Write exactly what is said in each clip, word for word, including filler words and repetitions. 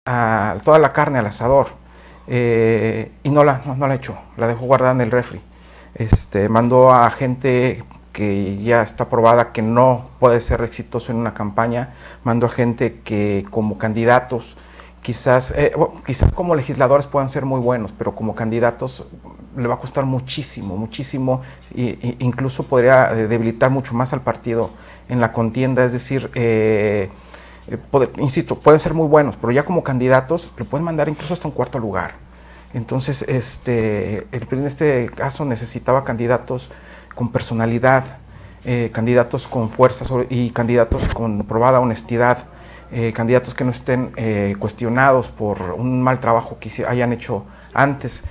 a, toda la carne al asador, eh, y no la, no, no la echó, la dejó guardada en el refri. Este, mandó a gente que ya está probada que no puede ser exitoso en una campaña, mandó a gente que como candidatos, quizás, eh, bueno, quizás como legisladores puedan ser muy buenos, pero como candidatos le va a costar muchísimo, muchísimo, e incluso podría debilitar mucho más al partido en la contienda. Es decir, eh, eh, poder, insisto, pueden ser muy buenos, pero ya como candidatos le pueden mandar incluso hasta un cuarto lugar. Entonces, este, el P R I en este caso necesitaba candidatos con personalidad, eh, candidatos con fuerza sobre, y candidatos con probada honestidad, eh, candidatos que no estén eh, cuestionados por un mal trabajo que hayan hecho antes,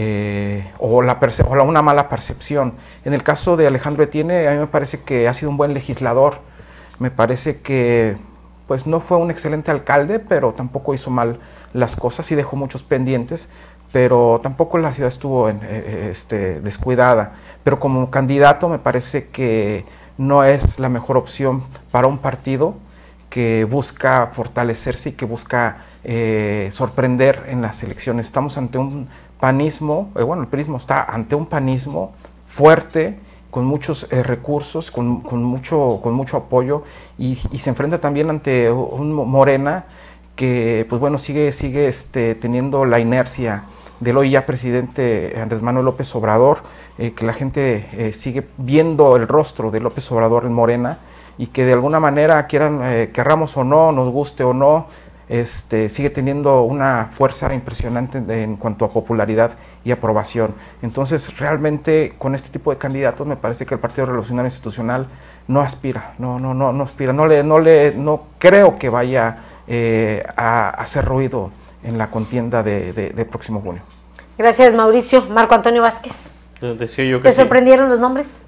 eh, o, la o la, una mala percepción. En el caso de Alejandro Etienne, a mí me parece que ha sido un buen legislador, me parece que pues no fue un excelente alcalde, pero tampoco hizo mal las cosas y dejó muchos pendientes, pero tampoco la ciudad estuvo en, eh, este, descuidada. Pero como candidato me parece que no es la mejor opción para un partido que busca fortalecerse y que busca eh, sorprender en las elecciones. Estamos ante un panismo, eh, bueno, el PRIismo está ante un panismo fuerte, con muchos eh, recursos, con, con, mucho, con mucho apoyo, y, y se enfrenta también ante un Morena que, pues bueno, sigue, sigue este, teniendo la inercia del hoy ya presidente Andrés Manuel López Obrador, eh, que la gente eh, sigue viendo el rostro de López Obrador en Morena, y que de alguna manera, quieran, eh, querramos o no, nos guste o no, este, sigue teniendo una fuerza impresionante de, en cuanto a popularidad y aprobación. Entonces, realmente, con este tipo de candidatos, me parece que el Partido Revolucionario Institucional no aspira, no, no, no, no aspira, no le, no le, no creo que vaya eh, a, a hacer ruido en la contienda de, de, de próximo junio. Gracias, Mauricio. Marco Antonio Vázquez. Decía yo que ¿Te sí. sorprendieron los nombres?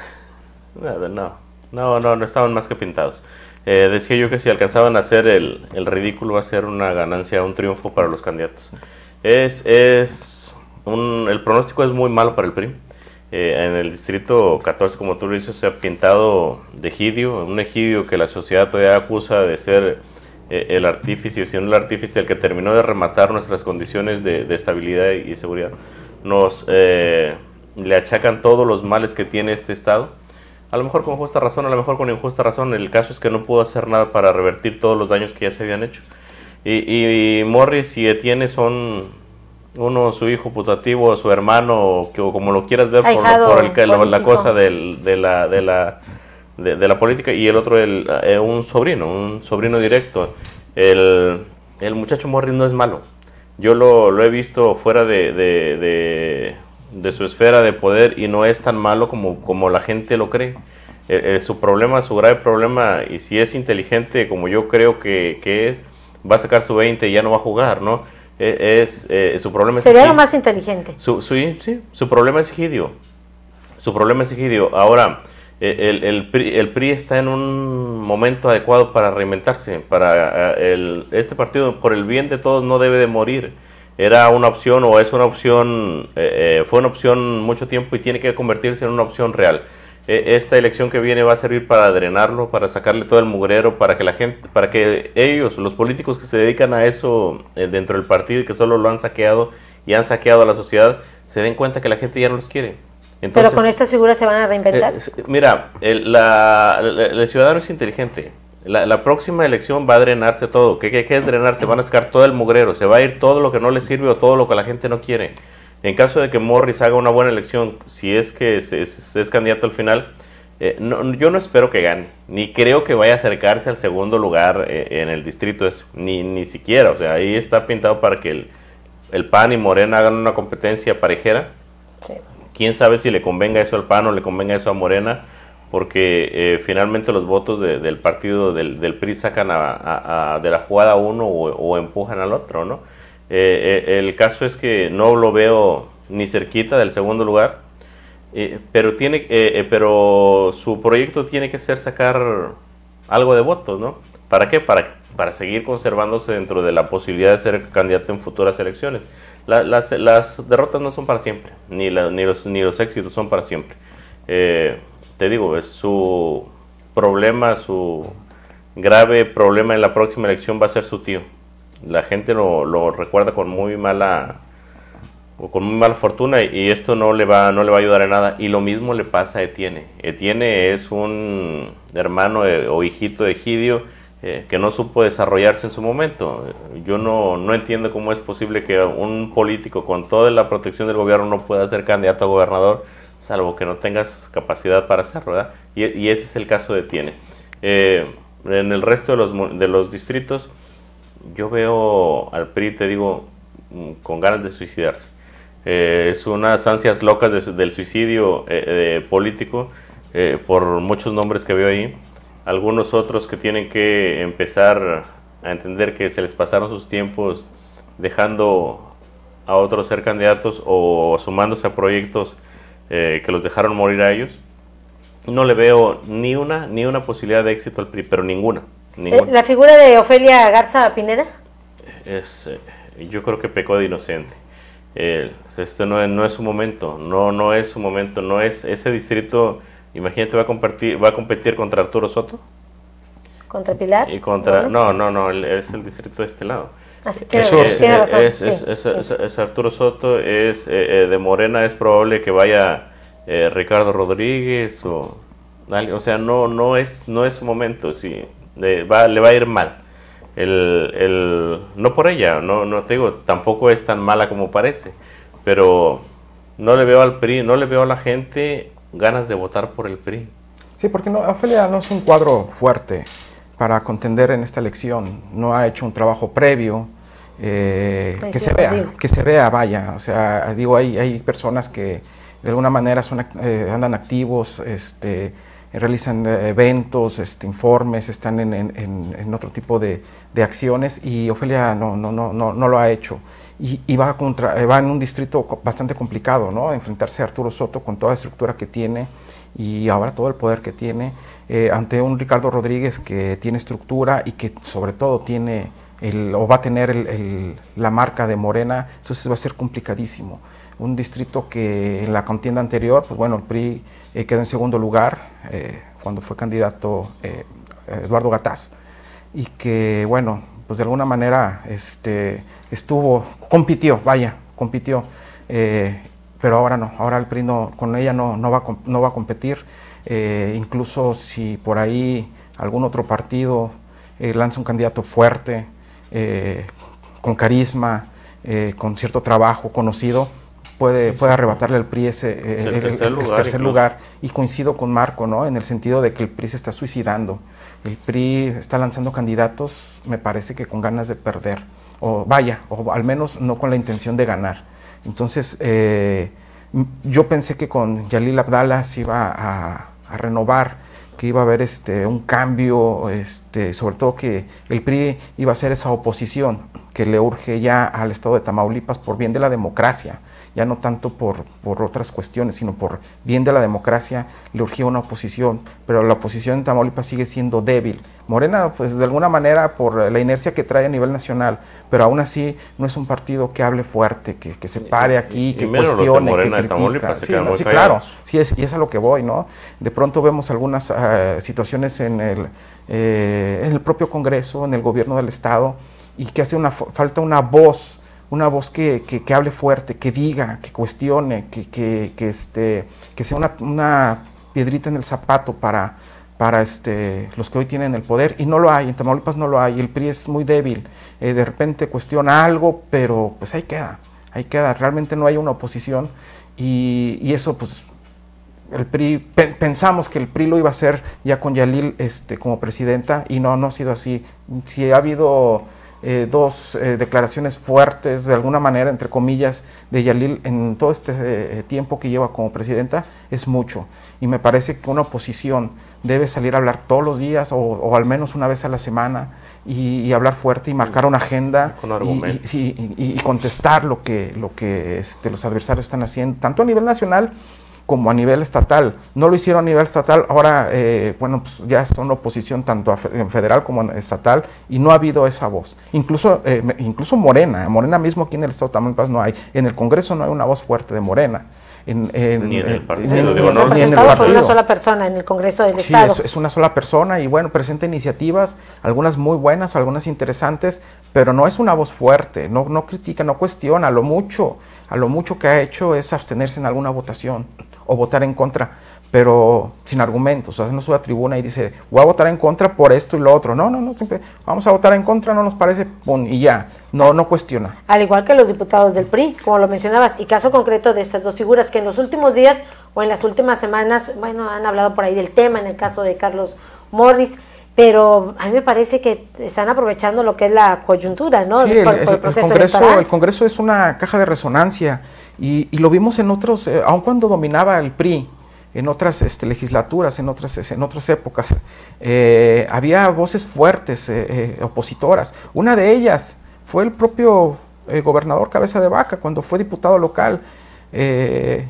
Nada, no, no, no, no estaban más que pintados. Eh, decía yo que si alcanzaban a hacer el, el ridículo, va a ser una ganancia, un triunfo para los candidatos. Es, es un, el pronóstico es muy malo para el P R I. Eh, en el distrito catorce, como tú lo dices, se ha pintado de egidio, un egidio que la sociedad todavía acusa de ser eh, el artífice, sino el artífice el que terminó de rematar nuestras condiciones de, de estabilidad y seguridad. Nos eh, le achacan todos los males que tiene este estado. A lo mejor con justa razón, a lo mejor con injusta razón. El caso es que no pudo hacer nada para revertir todos los daños que ya se habían hecho. Y, y, y Morris y Etienne son uno, su hijo putativo, su hermano, o, que, o como lo quieras ver, por, por el, la, la cosa del, de, la, de, la, de, de la política, y el otro, el, eh, un sobrino, un sobrino directo. El, el muchacho Morris no es malo. Yo lo, lo he visto fuera de... de, de de su esfera de poder, y no es tan malo como, como la gente lo cree. Eh, eh, su problema, su grave problema, y si es inteligente como yo creo que, que es, va a sacar su veinte y ya no va a jugar, ¿no? Eh, es, eh, su problema es Sería lo más inteligente. Su, su, sí, su problema es egidio. Su problema es egidio. Ahora, eh, el, el, P R I, el P R I está en un momento adecuado para reinventarse. Para eh, el, este partido, por el bien de todos, no debe de morir. Era una opción, o es una opción, eh, fue una opción mucho tiempo y tiene que convertirse en una opción real. Eh, esta elección que viene va a servir para drenarlo, para sacarle todo el mugrero, para que la gente, para que ellos, los políticos que se dedican a eso eh, dentro del partido y que solo lo han saqueado y han saqueado a la sociedad, se den cuenta que la gente ya no los quiere. Entonces, pero con estas figuras se van a reinventar. Eh, mira, el, la, la, el ciudadano es inteligente. La, la próxima elección va a drenarse todo. ¿Qué, qué, ¿Qué es drenarse? Van a sacar todo el mugrero. Se va a ir todo lo que no le sirve o todo lo que la gente no quiere. En caso de que Morris haga una buena elección, si es que es, es, es candidato al final, eh, no, yo no espero que gane. Ni creo que vaya a acercarse al segundo lugar eh, en el distrito ese. Ni, ni siquiera. O sea, ahí está pintado para que el, el P A N y Morena hagan una competencia parejera. Sí. Quién sabe si le convenga eso al P A N o le convenga eso a Morena, porque eh, finalmente los votos de, del partido del, del P R I sacan a, a, a, de la jugada a uno o, o empujan al otro, ¿no? Eh, eh, el caso es que no lo veo ni cerquita del segundo lugar, eh, pero, tiene, eh, eh, pero su proyecto tiene que ser sacar algo de votos, ¿no? ¿Para qué? Para, para seguir conservándose dentro de la posibilidad de ser candidato en futuras elecciones. La, las, las derrotas no son para siempre, ni, la, ni, los, ni los éxitos son para siempre. Eh, Te digo, es su problema, su grave problema en la próxima elección va a ser su tío. la gente lo, lo recuerda con muy mala o con muy mala fortuna y esto no le va no le va a ayudar en nada. Y lo mismo le pasa a Etienne. Etienne es un hermano de, o hijito de Egidio eh, que no supo desarrollarse en su momento. Yo no, no entiendo cómo es posible que un político con toda la protección del gobierno no pueda ser candidato a gobernador, salvo que no tengas capacidad para hacerlo, ¿verdad? Y, y ese es el caso de Etienne. Eh, en el resto de los, de los distritos, yo veo al P R I, te digo, con ganas de suicidarse. Eh, es unas ansias locas de, del suicidio eh, de político eh, por muchos nombres que veo ahí. Algunos otros que tienen que empezar a entender que se les pasaron sus tiempos dejando a otros ser candidatos o sumándose a proyectos eh, que los dejaron morir a ellos. No le veo ni una ni una posibilidad de éxito al P R I, pero ninguna. ninguna. ¿La figura de Ofelia Garza Pineda? Es, eh, yo creo que pecó de inocente. Eh, este no es, no es su momento, no no es su momento, no es ese distrito. Imagínate, va a competir, va a competir contra Arturo Soto. ¿Contra Pilar? Y contra, no, no, no, es el distrito de este lado. Así que es, es, tiene razón. Es, sí, es, es, es, es Arturo Soto, es eh, de Morena, es probable que vaya eh, Ricardo Rodríguez o, o sea, no no es no es su momento, sí, le va, le va a ir mal. El, el, no por ella, no, no te digo, tampoco es tan mala como parece, pero no le veo al P R I, no le veo a la gente ganas de votar por el P R I. Sí, porque no, Ofelia no es un cuadro fuerte para contender en esta elección, no ha hecho un trabajo previo, eh, que se vea, contigo. que se vea, vaya, o sea, digo, hay, hay personas que de alguna manera son, eh, andan activos, este, realizan eventos, este, informes, están en, en, en otro tipo de, de acciones y Ofelia no, no, no, no, no lo ha hecho. Y, y va, contra, va en un distrito bastante complicado, ¿no? Enfrentarse a Arturo Soto con toda la estructura que tiene y ahora todo el poder que tiene, eh, ante un Ricardo Rodríguez que tiene estructura y que sobre todo tiene el, o va a tener el, el, la marca de Morena, entonces va a ser complicadísimo. Un distrito que en la contienda anterior, pues bueno, el P R I eh, quedó en segundo lugar eh, cuando fue candidato eh, Eduardo Gataz y que bueno, pues de alguna manera este, estuvo, compitió, vaya, compitió, eh, pero ahora no, ahora el P R I no, con ella no, no, va, a, no va a competir, eh, incluso si por ahí algún otro partido eh, lanza un candidato fuerte, eh, con carisma, eh, con cierto trabajo conocido, Puede, puede arrebatarle al P R I ese, eh, el, el tercer, el, lugar, el tercer lugar. Y coincido con Marco, ¿no? En el sentido de que el P R I se está suicidando. El P R I está lanzando candidatos, me parece que con ganas de perder. O vaya, o al menos no con la intención de ganar. Entonces, eh, yo pensé que con Yalil Abdala se iba a, a renovar, que iba a haber este, un cambio, este, sobre todo que el P R I iba a ser esa oposición que le urge ya al estado de Tamaulipas por bien de la democracia. Ya no tanto por, por otras cuestiones, sino por bien de la democracia, le urgía una oposición, pero la oposición en Tamaulipas sigue siendo débil. Morena, pues de alguna manera, por la inercia que trae a nivel nacional, pero aún así no es un partido que hable fuerte, que, que se pare aquí, y, que y cuestione, que critica. Sí, no, sí claro, sí es, y es a lo que voy, ¿no? De pronto vemos algunas uh, situaciones en el, eh, en el propio Congreso, en el gobierno del Estado, y que hace una falta una voz, una voz que, que, que hable fuerte, que diga, que cuestione, que, que, que, este, que sea una, una piedrita en el zapato para, para este, los que hoy tienen el poder, y no lo hay, en Tamaulipas no lo hay, el P R I es muy débil, eh, de repente cuestiona algo, pero pues ahí queda, ahí queda, realmente no hay una oposición, y, y eso pues el P R I, pe pensamos que el P R I lo iba a hacer ya con Yalil este, como presidenta, y no, no ha sido así. Si ha habido Eh, dos eh, declaraciones fuertes, de alguna manera, entre comillas, de Yalil en todo este eh, tiempo que lleva como presidenta, es mucho. Y me parece que una oposición debe salir a hablar todos los días o, o al menos una vez a la semana y, y hablar fuerte y marcar una agenda y, y, sí, y, y contestar lo que, lo que este, los adversarios están haciendo, tanto a nivel nacional como a nivel estatal. No lo hicieron a nivel estatal, ahora eh, bueno, pues ya son oposición tanto a fe en federal como en estatal y no ha habido esa voz. Incluso, eh, incluso Morena, Morena mismo aquí en el estado de Tamaulipas no hay, en el Congreso no hay una voz fuerte de Morena. en, en, Ni en el en- partido, en- digo, en- no, ni en el representado por una partido. sola persona en el Congreso del Sí, Estado. es, es una sola persona y bueno, presenta iniciativas, algunas muy buenas, algunas interesantes, pero no es una voz fuerte, no, no critica, no cuestiona, a lo mucho, a lo mucho que ha hecho es abstenerse en alguna votación o votar en contra, pero sin argumentos, o sea, no sube a tribuna y dice, voy a votar en contra por esto y lo otro, no, no, no, siempre vamos a votar en contra, no nos parece, pum, y ya, no, no cuestiona. Al igual que los diputados del P R I, como lo mencionabas, y caso concreto de estas dos figuras que en los últimos días o en las últimas semanas, bueno, han hablado por ahí del tema, en el caso de Carlos Morris, pero a mí me parece que están aprovechando lo que es la coyuntura, ¿no? Sí, por, el, por el el- el proceso Congreso, electoral. el Congreso es una caja de resonancia y, y lo vimos en otros, eh, aun cuando dominaba el P R I, en otras este, legislaturas, en otras, en otras épocas, eh, había voces fuertes, eh, eh, opositoras. Una de ellas fue el propio eh, gobernador Cabeza de Vaca, cuando fue diputado local, eh,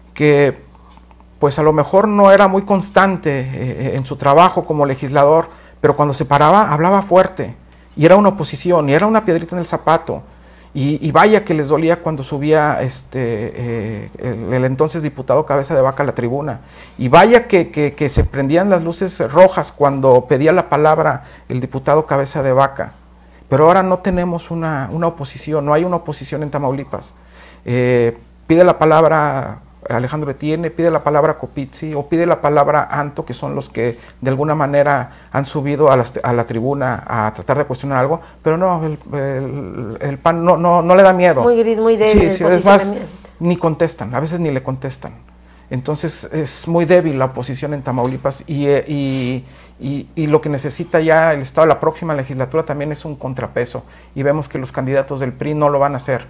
que pues a lo mejor no era muy constante eh, en su trabajo como legislador, pero cuando se paraba hablaba fuerte, y era una oposición, y era una piedrita en el zapato, y, y vaya que les dolía cuando subía este, eh, el, el entonces diputado Cabeza de Vaca a la tribuna, y vaya que, que, que se prendían las luces rojas cuando pedía la palabra el diputado Cabeza de Vaca, pero ahora no tenemos una, una oposición, no hay una oposición en Tamaulipas. Eh, pide la palabra Alejandro Etienne, pide la palabra Copizzi o pide la palabra Anto, que son los que de alguna manera han subido a la, a la tribuna a tratar de cuestionar algo, pero no, el, el, el P A N no, no, no le da miedo. Muy gris, muy débil Sí, el sí, es más, posicionamiento. ni contestan, a veces ni le contestan. Entonces es muy débil la oposición en Tamaulipas y, eh, y, y, y lo que necesita ya el Estado, la próxima legislatura también es un contrapeso, y vemos que los candidatos del P R I no lo van a hacer.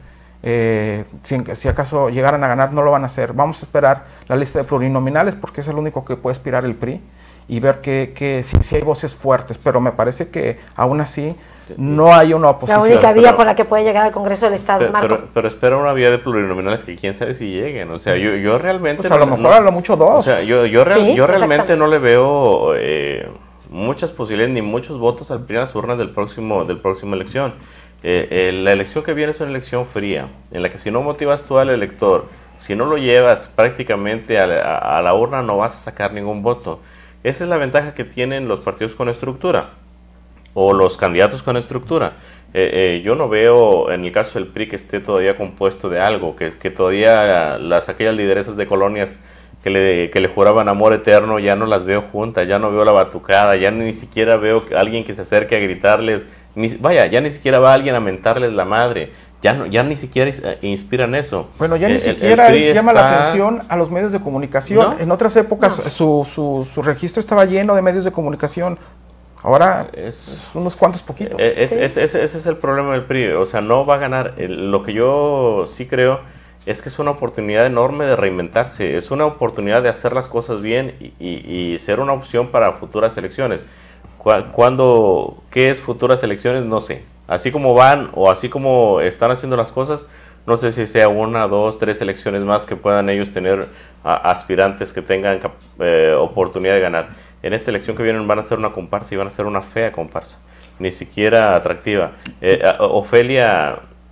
Eh, si, si acaso llegaran a ganar, no lo van a hacer. Vamos a esperar la lista de plurinominales porque es el único que puede aspirar el P R I y ver que, que si, si hay voces fuertes, pero me parece que aún así no hay una La oposición. única vía pero- por la que puede llegar al Congreso del Estado, Pero, Marco. pero, pero espera una vía de plurinominales que quién sabe si lleguen. O sea, yo, yo realmente... Pues a lo no- mejor no- a lo mucho dos. O sea, yo, yo, real- Sí, yo realmente exactamente. no le veo eh, muchas posibilidades ni muchos votos al P R I en las urnas del próximo, del próximo elección. Eh, eh, la elección que viene es una elección fría, en la que si no motivas tú al elector, si no lo llevas prácticamente a la, a la urna, no vas a sacar ningún voto. Esa es la ventaja que tienen los partidos con estructura o los candidatos con estructura. Eh, eh, yo no veo en el caso del P R I que esté todavía compuesto de algo, que, que todavía las aquellas lideresas de colonias que le, que le juraban amor eterno, ya no las veo juntas, ya no veo la batucada, ya ni siquiera veo a alguien que se acerque a gritarles, ni, vaya, ya ni siquiera va alguien a mentarles la madre, ya, no, ya ni siquiera is- eh, inspiran eso. Bueno, ya Eh, ni el- el siquiera P R I es- llama la está- atención a los medios de comunicación. ¿No? En otras épocas su, su, su registro estaba lleno de medios de comunicación. Ahora Es- es unos cuantos poquitos. Eh, es- Sí. es- ese ese es el problema del P R I, o sea, no va a ganar. El- lo que yo sí creo es que es una oportunidad enorme de reinventarse, es una oportunidad de hacer las cosas bien y, y- y ser una opción para futuras elecciones. Cu- Cuando, ¿qué es futuras elecciones? No sé. Así como van o así como están haciendo las cosas, no sé si sea una, dos, tres elecciones más que puedan ellos tener a, aspirantes que tengan cap- eh, oportunidad de ganar. En esta elección que vienen van a ser una comparsa y van a ser una fea comparsa, ni siquiera atractiva. Eh, a- Ofelia,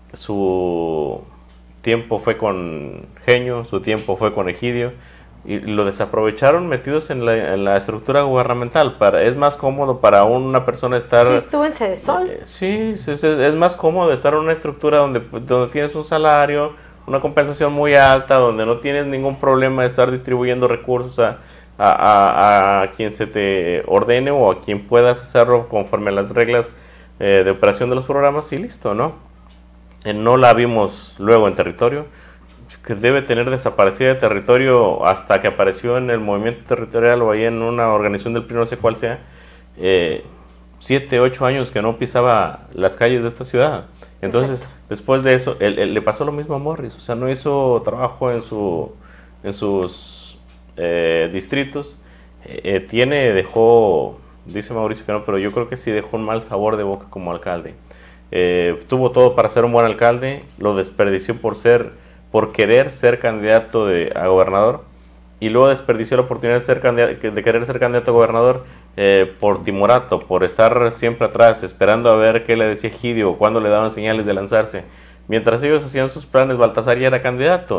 su tiempo fue con Genio, su tiempo fue con Egidio, y lo desaprovecharon metidos en la, en la estructura gubernamental. Para, es más cómodo para una persona estar... Sí, estuvo en Cedesol. Eh, Sí, es, es- es más cómodo estar en una estructura donde, donde tienes un salario, una compensación muy alta, donde no tienes ningún problema de estar distribuyendo recursos a, a, a- a quien se te ordene o a quien puedas hacerlo conforme a las reglas eh, de operación de los programas y listo, ¿no? Eh, no la vimos luego en territorio, que debe tener desaparecida de territorio hasta que apareció en el movimiento territorial o ahí en una organización del P R I, no sé cuál sea, eh, siete, ocho años que no pisaba las calles de esta ciudad. Entonces, Exacto. después de eso, él- él- le pasó lo mismo a Morris, o sea, no hizo trabajo en, su, en sus eh, distritos. Eh, eh, tiene, dejó, dice Mauricio que no, pero yo creo que sí dejó un mal sabor de boca como alcalde. Eh, tuvo todo para ser un buen alcalde, lo desperdició por ser, por querer ser candidato de, a gobernador, y luego desperdició la oportunidad de, ser candidato, de querer ser candidato a gobernador eh, por timorato, por estar siempre atrás, esperando a ver qué le decía Egidio o cuándo le daban señales de lanzarse. Mientras ellos hacían sus planes, Baltasar ya era candidato.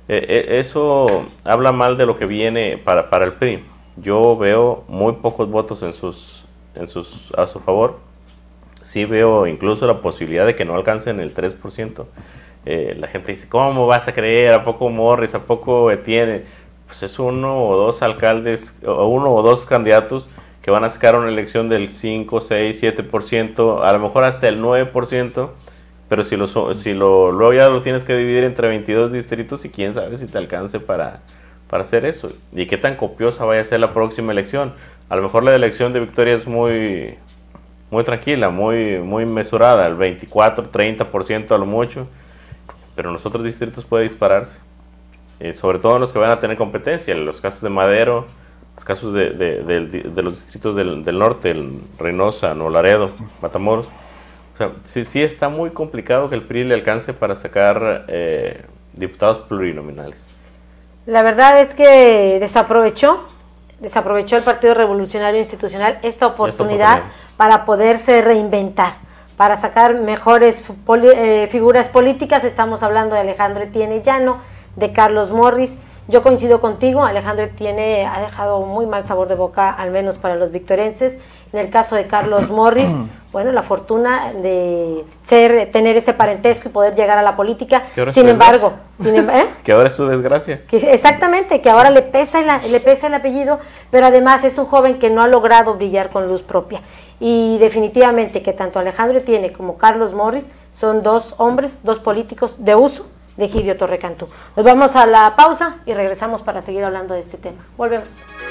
Eh, eh, eso habla mal de lo que viene para, para el P R I. Yo veo muy pocos votos en sus, en sus, a su favor. Sí veo incluso la posibilidad de que no alcancen el tres por ciento. Eh, la gente dice, ¿cómo vas a creer? ¿A poco Morris? ¿A poco Etienne? Pues es uno o dos alcaldes, o uno o dos candidatos que van a sacar una elección del cinco, seis, siete por ciento, a lo mejor hasta el nueve por ciento, pero si, lo, si lo, luego ya lo tienes que dividir entre veintidós distritos y quién sabe si te alcance para, para hacer eso. Y qué tan copiosa vaya a ser la próxima elección. A lo mejor la elección de Victoria es muy, muy tranquila, muy, muy mesurada, el veinticuatro, treinta por ciento a lo mucho, pero en los otros distritos puede dispararse. Eh, sobre todo en los que van a tener competencia, en los casos de Madero, los casos de, de, de, de los distritos del, del norte, el Reynosa, Nuevo Laredo, Matamoros. O sea, sí, sí está muy complicado que el P R I le alcance para sacar eh, diputados plurinominales. La verdad es que desaprovechó, desaprovechó el Partido Revolucionario Institucional esta oportunidad, esta oportunidad. para poderse reinventar, para sacar mejores poli, eh, figuras políticas. Estamos hablando de Alejandro Etienne Llano, de Carlos Morris. Yo coincido contigo, Alejandro Etienne ha dejado muy mal sabor de boca, al menos para los victorenses. En el caso de Carlos Morris, bueno, la fortuna de ser, tener ese parentesco y poder llegar a la política. Sin embargo, sin, ¿eh? que ahora es su desgracia. Que, exactamente, que ahora le pesa, el, le pesa el apellido, pero además es un joven que no ha logrado brillar con luz propia. Y definitivamente que tanto Alejandro Etienne como Carlos Morris son dos hombres, dos políticos de uso de Egidio Torrecantú. Nos vamos a la pausa y regresamos para seguir hablando de este tema. Volvemos.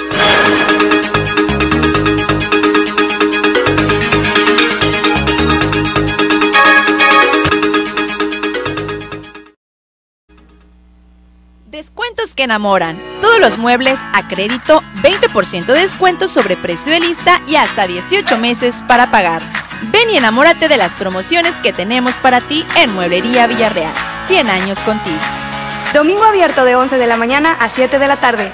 Descuentos que enamoran. Todos los muebles a crédito, veinte por ciento de descuento sobre precio de lista y hasta dieciocho meses para pagar. Ven y enamórate de las promociones que tenemos para ti en Mueblería Villarreal. cien años contigo. Domingo abierto de once de la mañana a siete de la tarde.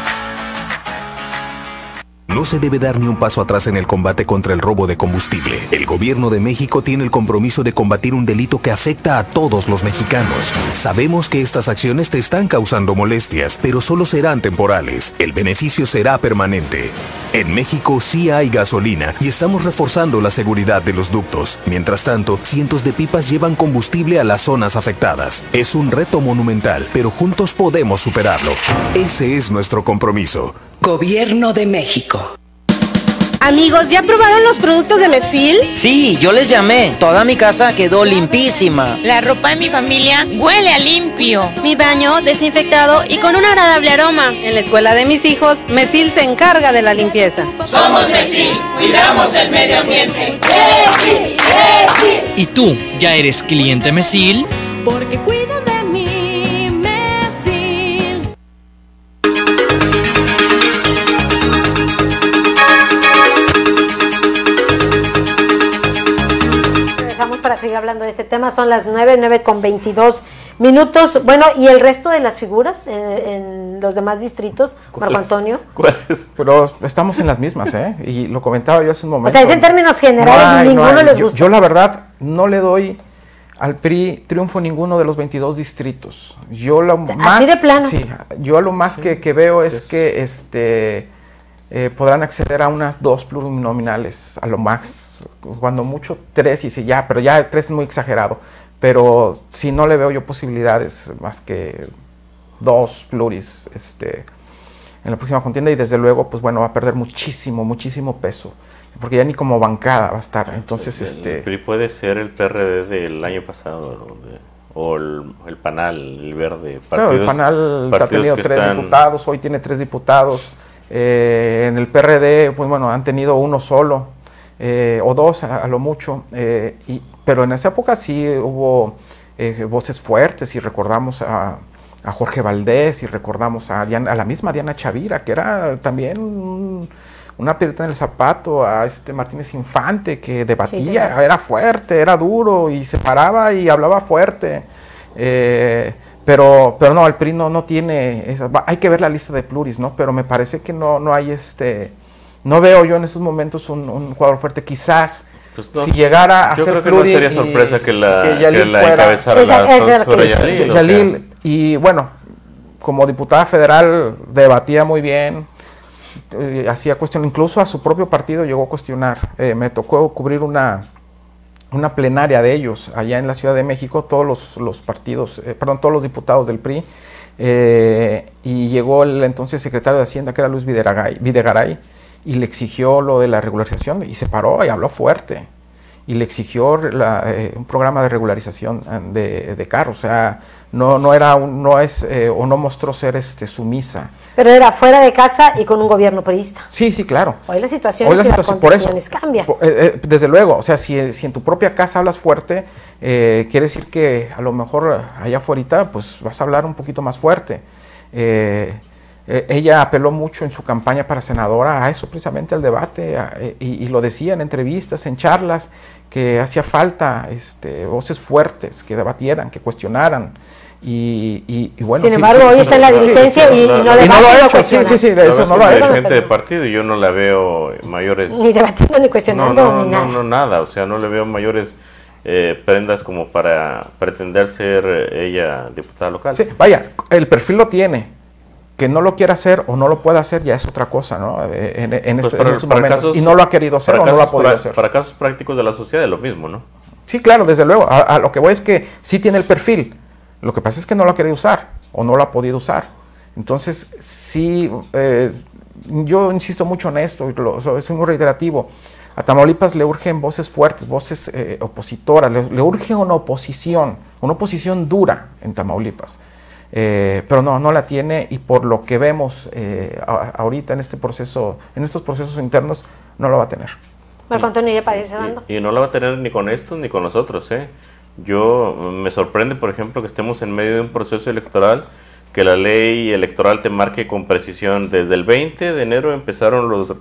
No se debe dar ni un paso atrás en el combate contra el robo de combustible. El gobierno de México tiene el compromiso de combatir un delito que afecta a todos los mexicanos. Sabemos que estas acciones te están causando molestias, pero solo serán temporales. El beneficio será permanente. En México sí hay gasolina y estamos reforzando la seguridad de los ductos. Mientras tanto, cientos de pipas llevan combustible a las zonas afectadas. Es un reto monumental, pero juntos podemos superarlo. Ese es nuestro compromiso. Gobierno de México. Amigos, ¿ya probaron los productos de Mesil? Sí, yo les llamé. Toda mi casa quedó limpísima. La ropa de mi familia huele a limpio. Mi baño desinfectado y con un agradable aroma. En la escuela de mis hijos, Mesil se encarga de la limpieza. Somos Mesil, cuidamos el medio ambiente. ¡Mesil! ¡Mesil! ¿Y tú, ya eres cliente Mesil? Porque cuidan de mí, Mesil. Para seguir hablando de este tema, son las nueve, nueve con veintidós minutos. Bueno, y el resto de las figuras en, en los demás distritos, Marco Antonio. ¿Cuáles? Pero estamos en las mismas, ¿eh? Y lo comentaba yo hace un momento. O sea, es en términos generales, no hay, ninguno no hay. les gusta. Yo, yo la verdad no le doy al P R I triunfo en ninguno de los veintidós distritos. Yo lo ¿Así más, de plano? Sí, yo lo más que, que veo es que este eh, podrán acceder a unas dos plurinominales, a lo más, cuando mucho tres, y si ya, pero ya tres es muy exagerado. Pero si no le veo yo posibilidades más que dos pluris este, en la próxima contienda, y desde luego, pues bueno, va a perder muchísimo, muchísimo peso, porque ya ni como bancada va a estar. Entonces, el, este... el P R I puede ser el P R D del año pasado, ¿no? De, o el, el PANAL, el verde. Partidos, claro, el PANAL ha tenido tres están... diputados, hoy tiene tres diputados. Eh, en el P R D, pues bueno, han tenido uno solo, eh, o dos a, a lo mucho, eh, y, pero en esa época sí hubo eh, voces fuertes, y recordamos a, a Jorge Valdés, y recordamos a, Diana, a la misma Diana Chavira, que era también un, una piedrita en el zapato, a este Martínez Infante, que debatía, sí, era fuerte, era duro, y se paraba y hablaba fuerte. Eh, Pero, pero no, el P R I no, no tiene, esa, hay que ver la lista de pluris, ¿no? Pero me parece que no, no hay este, no veo yo en estos momentos un, un cuadro fuerte. Quizás, pues no, si llegara a yo ser creo que pluri, no sería sorpresa que la, que Yalil que la fuera, encabezara esa, la esa doctora Yalil. Yalil, o sea. Y bueno, como diputada federal debatía muy bien, eh, hacía cuestión, incluso a su propio partido llegó a cuestionar. Eh, me tocó cubrir una, una plenaria de ellos allá en la Ciudad de México, todos los, los partidos, eh, perdón, todos los diputados del P R I, eh, y llegó el entonces secretario de Hacienda, que era Luis Videgaray, Videgaray, y le exigió lo de la regularización, y se paró y habló fuerte. Y le exigió la, eh, un programa de regularización de, de carros, o sea, no, no era, un, no es, eh, o no mostró ser este, sumisa. Pero era fuera de casa y con un gobierno priista. Sí, sí, claro. Hoy la situación Hoy la y situación, las condiciones cambian. Eh, eh, desde luego, o sea, si, si en tu propia casa hablas fuerte, eh, quiere decir que a lo mejor allá afuera, pues vas a hablar un poquito más fuerte. Eh, Eh, ella apeló mucho en su campaña para senadora a eso, precisamente al debate, a, y, y lo decía en entrevistas, en charlas, que hacía falta este, voces fuertes, que debatieran, que cuestionaran. Y, y, y bueno, sin sí, embargo, sí, hoy sí, está en la sí, dirigencia sí, y, sí, y no, no, no, y no lo ha hecho, sí, sí, sí, eso no lo ha hecho. Gente de partido, yo no la veo mayores... Ni debatiendo, ni cuestionando, no, no, ni no, nada. No, nada, o sea, no le veo mayores eh, prendas como para pretender ser eh, ella diputada local. Sí, vaya, el perfil lo tiene. Que no lo quiera hacer o no lo pueda hacer ya es otra cosa, ¿no? En, en, pues este, para, en estos para momentos. Casos, y no lo ha querido hacer o casos, no lo ha podido para, hacer. Para casos prácticos de la sociedad es lo mismo, ¿no? Sí, claro, desde luego. A, a lo que voy es que sí tiene el perfil. Lo que pasa es que no lo ha querido usar o no lo ha podido usar. Entonces, sí, eh, yo insisto mucho en esto, y lo, soy muy reiterativo. A Tamaulipas le urgen voces fuertes, voces eh, opositoras, le, le urge una oposición, una oposición dura en Tamaulipas. Eh, pero no, no la tiene, y por lo que vemos eh, a, ahorita en este proceso, en estos procesos internos, no lo va a tener. Marco Antonio, ya para irse dando. Y, y no la va a tener ni con estos ni con nosotros, ¿eh? Yo, me sorprende, por ejemplo, que estemos en medio de un proceso electoral, que la ley electoral te marque con precisión. Desde el veinte de enero empezaron los, uh,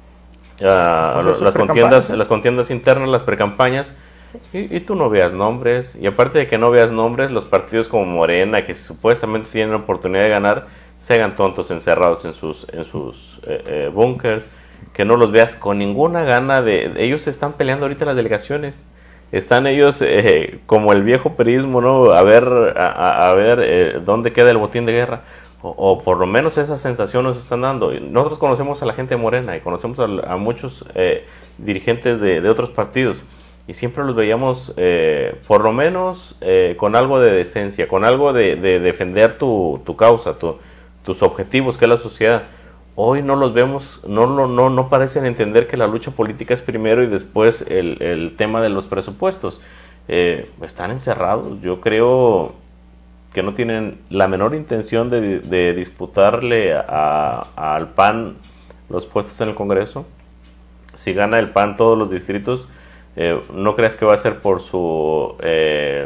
los las, contiendas, las contiendas internas, las precampañas. Sí. Y, y tú no veas nombres, y aparte de que no veas nombres, los partidos como Morena, que supuestamente tienen la oportunidad de ganar, se hagan tontos encerrados en sus, en sus eh, eh, búnkers, que no los veas con ninguna gana de... Ellos están peleando ahorita las delegaciones, están ellos eh, como el viejo perismo, ¿no? A ver, a, a ver eh, dónde queda el botín de guerra, o, o por lo menos esa sensación nos están dando. Nosotros conocemos a la gente de Morena y conocemos a, a muchos eh, dirigentes de, de otros partidos, y siempre los veíamos eh, por lo menos eh, con algo de decencia, con algo de, de defender tu, tu causa, tu, tus objetivos, que es la sociedad. Hoy no los vemos, no, no, no, no parecen entender que la lucha política es primero y después el, el tema de los presupuestos. Eh, están encerrados. Yo creo que no tienen la menor intención de, de disputarle a, a, al P A N los puestos en el Congreso. Si gana el P A N todos los distritos, Eh, no creas que va a ser por su eh,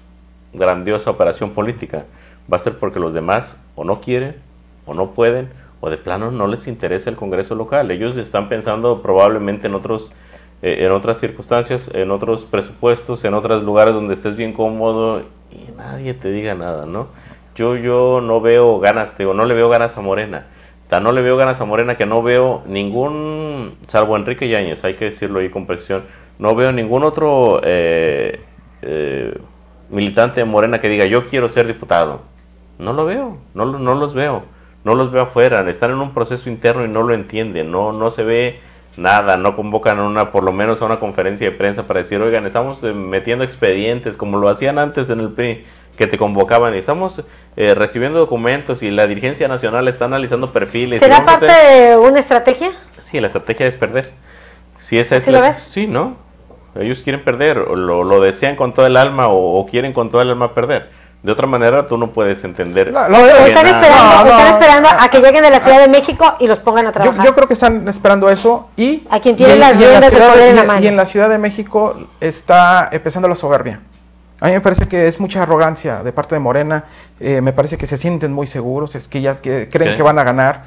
grandiosa operación política, va a ser porque los demás o no quieren, o no pueden, o de plano no les interesa el Congreso local. Ellos están pensando probablemente en otros, eh, en otras circunstancias, en otros presupuestos, en otros lugares donde estés bien cómodo y nadie te diga nada, ¿no? Yo, yo no veo ganas, te digo, no le veo ganas a Morena. Tan no le veo ganas a Morena que no veo ningún, salvo Enrique Yáñez, hay que decirlo ahí con precisión, no veo ningún otro eh, eh, militante de Morena que diga yo quiero ser diputado. No lo veo, no, no los veo, no los veo afuera, están en un proceso interno y no lo entienden, no, no se ve nada, no convocan a una, por lo menos a una conferencia de prensa para decir, oigan, estamos eh, metiendo expedientes como lo hacían antes en el P R I, que te convocaban y estamos eh, recibiendo documentos y la dirigencia nacional está analizando perfiles. ¿Será parte de una estrategia? Sí, la estrategia es perder. Si esa es ¿Sí la, lo ves? Sí, ¿no? Ellos quieren perder, o lo, lo desean con todo el alma o, o quieren con todo el alma perder. De otra manera tú no puedes entender. No, no, o están, esperando, no, no, están esperando a que lleguen de la Ciudad de México y los pongan a trabajar. Yo, yo creo que están esperando eso y a quien tiene y, las riendas de poder en la mano. Y en la Ciudad de México está empezando la soberbia. A mí me parece que es mucha arrogancia de parte de Morena, eh, me parece que se sienten muy seguros, es que ya que creen ¿Qué? que van a ganar,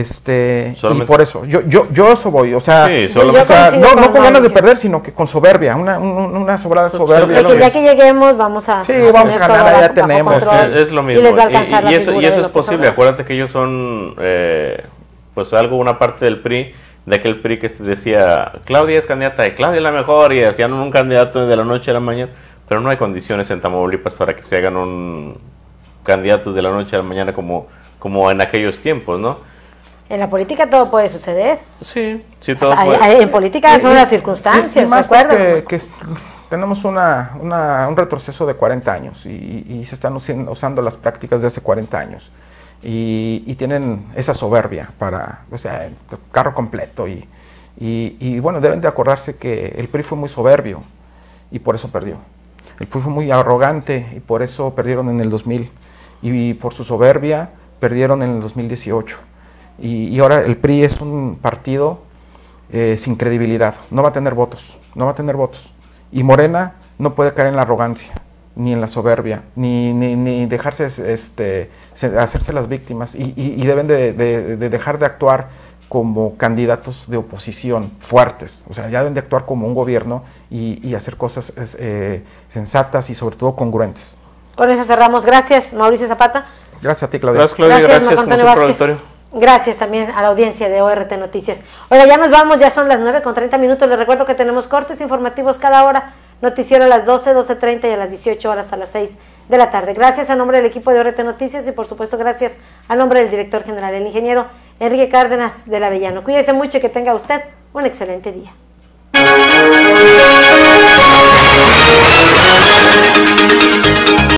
este Solamente. y por eso, yo yo yo eso voy, o sea, sí, yo, o sea no, no con ganas de perder, sino que con soberbia, una, una, una sobrada soberbia. Que ya que lleguemos vamos a... Sí, vamos a ganar, ya tenemos. Es, es lo mismo, y, les va a alcanzar y, y la eso, y eso es posible, Obrador. Acuérdate que ellos son, eh, pues algo, una parte del P R I, de aquel P R I que se decía, Claudia es candidata, y Claudia es la mejor, y hacían un candidato de la noche a la mañana. Pero no hay condiciones en Tamaulipas para que se hagan un, candidatos de la noche a la mañana como, como en aquellos tiempos, ¿no? En la política todo puede suceder. Sí, sí, todo o sea, puede. hay, en política y, son y, las circunstancias, y, y más ¿recuerdan? Que, que tenemos una, una, un retroceso de cuarenta años y, y se están usando las prácticas de hace cuarenta años. Y, y tienen esa soberbia para, o sea, el carro completo y, y, y bueno, deben de acordarse que el P R I fue muy soberbio y por eso perdió. El P R I fue muy arrogante y por eso perdieron en el dos mil y por su soberbia perdieron en el dos mil dieciocho y, y ahora el P R I es un partido eh, sin credibilidad, no va a tener votos, no va a tener votos y Morena no puede caer en la arrogancia ni en la soberbia, ni, ni, ni dejarse este, hacerse las víctimas y, y, y deben de, de, de dejar de actuar como candidatos de oposición fuertes, o sea, ya deben de actuar como un gobierno y, y hacer cosas eh, sensatas y sobre todo congruentes. Con eso cerramos. Gracias, Mauricio Zapata. Gracias a ti, Claudia. Gracias, Claudia. Gracias, Gracias, Marco Antonio Vázquez. Gracias también a la audiencia de O R T Noticias. Oiga, ya nos vamos, ya son las nueve con treinta minutos. Les recuerdo que tenemos cortes informativos cada hora. Noticiero a las doce, doce treinta y a las dieciocho horas a las seis de la tarde. Gracias a nombre del equipo de O R T Noticias y por supuesto gracias a nombre del director general, el ingeniero Enrique Cárdenas del Avellano. Cuídese mucho y que tenga usted un excelente día.